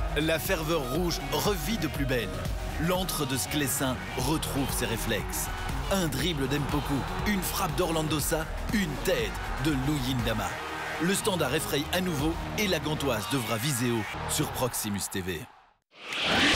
La ferveur rouge revit de plus belle. L'antre de Sclessin retrouve ses réflexes. Un dribble d'Mpoku, une frappe d'Orlandosa, une tête de Luyendama. Le Standard effraie à nouveau et la Gantoise devra viser haut sur Proximus TV.